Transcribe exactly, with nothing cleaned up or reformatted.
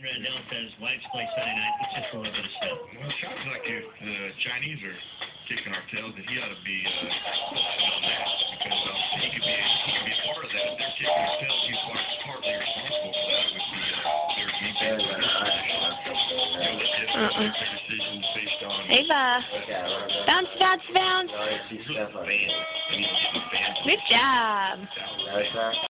Red Delta, his wife's place Sunday night. It's just a little bit of snow. Well, it sounds like if the Chinese are kicking our tails, that he ought to be uh, focusing on that because um, he could be he could be a part of that. If they're kicking our tails, he's part, partly responsible for that with the uh, their defense. You know, let them Uh-uh. make their decisions based on. Ava. Bounce, bounce, bounce. Fans, and he's getting fans. Good job.